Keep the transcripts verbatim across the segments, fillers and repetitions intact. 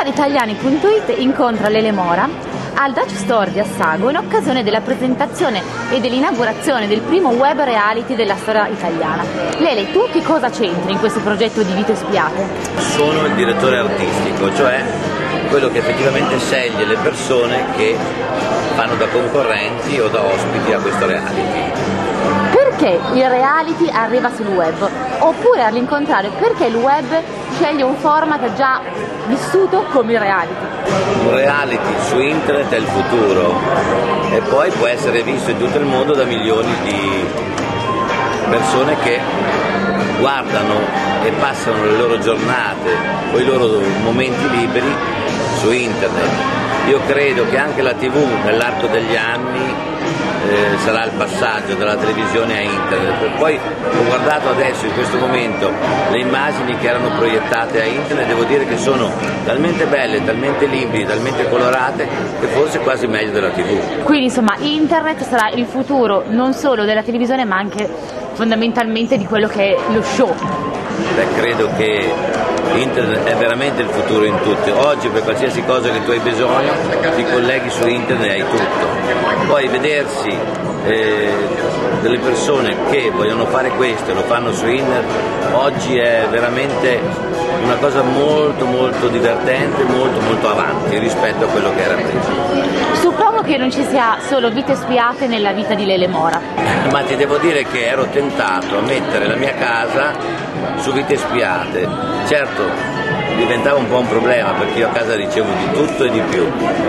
Star Italiani punto it incontra Lele Mora al Dutch Store di Assago in occasione della presentazione e dell'inaugurazione del primo web reality della storia italiana. Lele, tu che cosa c'entri in questo progetto di Vite Spiate? Sono il direttore artistico, cioè quello che effettivamente sceglie le persone che fanno da concorrenti o da ospiti a questo reality. Perché il reality arriva sul web? Oppure all'incontrario, perché il web sceglie un format già vissuto come il reality? Un reality su internet è il futuro e poi può essere visto in tutto il mondo da milioni di persone che guardano e passano le loro giornate o i loro momenti liberi su internet. Io credo che anche la tivù nell'arco degli anni Eh, sarà il passaggio dalla televisione a internet. Poi ho guardato adesso in questo momento le immagini che erano proiettate a internet, devo dire che sono talmente belle, talmente limpide, talmente colorate che forse quasi meglio della tivù. Quindi insomma internet sarà il futuro non solo della televisione ma anche fondamentalmente di quello che è lo show. Beh, credo che internet è veramente il futuro in tutto. Oggi per qualsiasi cosa che tu hai bisogno ti colleghi su internet e hai tutto. Poi vedersi eh, delle persone che vogliono fare questo e lo fanno su internet oggi è veramente una cosa molto molto divertente, molto molto avanti rispetto a quello che era prima. Suppongo che non ci sia solo Vite Spiate nella vita di Lele Mora. Ma ti devo dire che ero tentato a mettere la mia casa su Vite Spiate. Certo, diventava un po' un problema perché io a casa ricevo di tutto e di più.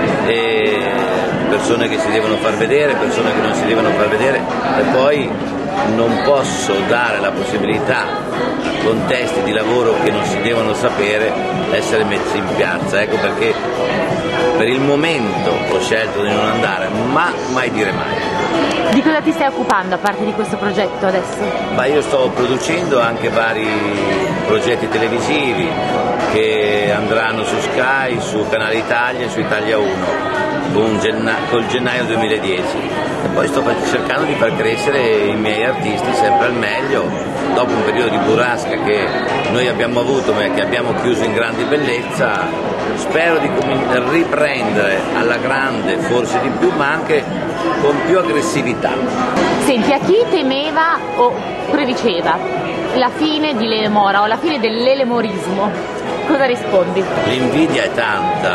E persone che si devono far vedere, persone che non si devono far vedere e poi non posso dare la possibilità a contesti di lavoro che non si devono sapere essere messi in piazza. Ecco perché per il momento ho scelto di non andare, ma mai dire mai. Di cosa ti stai occupando a parte di questo progetto adesso? Ma io sto producendo anche vari progetti televisivi che andranno su Sky, su Canale Italia e su Italia uno con genna- col gennaio duemiladieci e poi sto cercando di far crescere i miei artisti sempre al meglio dopo un periodo di burrasca che noi abbiamo avuto ma che abbiamo chiuso in grande bellezza. Spero di riprendere alla grande, forse di più, ma anche con più aggressività. Senti, a chi temeva o prediceva la fine di Lele Mora o la fine dell'elemorismo, cosa rispondi? L'invidia è tanta,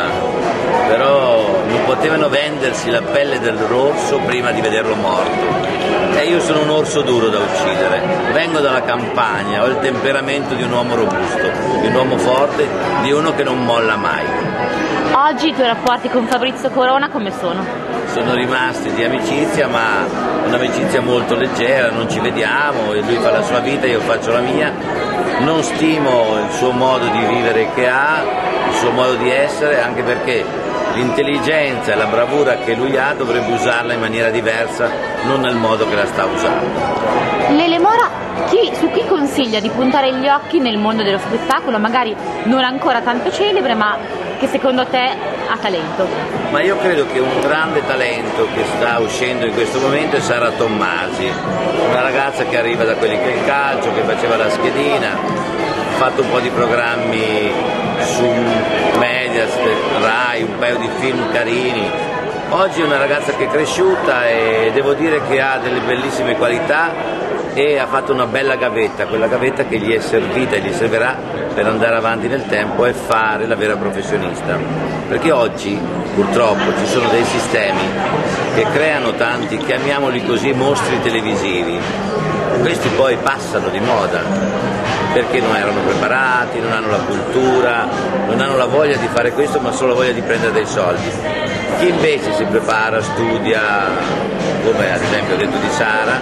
però non potevano vendersi la pelle del orso prima di vederlo morto. E io sono un orso duro da uccidere, vengo dalla campagna, ho il temperamento di un uomo robusto, di un uomo forte, di uno che non molla mai. Oggi i tuoi rapporti con Fabrizio Corona come sono? Sono rimasti di amicizia, ma un'amicizia molto leggera, non ci vediamo, lui fa la sua vita, io faccio la mia, non stimo il suo modo di vivere che ha, il suo modo di essere, anche perché l'intelligenza e la bravura che lui ha dovrebbe usarla in maniera diversa, non nel modo che la sta usando. Lele Mora, chi, su chi consiglia di puntare gli occhi nel mondo dello spettacolo, magari non ancora tanto celebre, ma che secondo te ha talento? Ma io credo che un grande talento che sta uscendo in questo momento è Sara Tommasi, una ragazza che arriva da quelli che è il calcio, che faceva la schedina, ha fatto un po' di programmi su Mediaset, Rai, un paio di film carini. Oggi è una ragazza che è cresciuta e devo dire che ha delle bellissime qualità e ha fatto una bella gavetta, quella gavetta che gli è servita e gli servirà per andare avanti nel tempo e fare la vera professionista. Perché oggi purtroppo ci sono dei sistemi che creano tanti, chiamiamoli così, mostri televisivi. Questi poi passano di moda perché non erano preparati, non hanno la cultura, non hanno la voglia di fare questo ma solo la voglia di prendere dei soldi. Chi invece si prepara, studia, come ad esempio ho detto di Sara,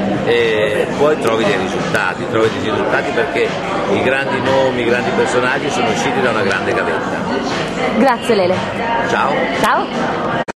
e poi trovi dei risultati, trovi dei risultati perché i grandi nomi, i grandi personaggi sono usciti da una grande gavetta. Grazie Lele. Ciao. Ciao.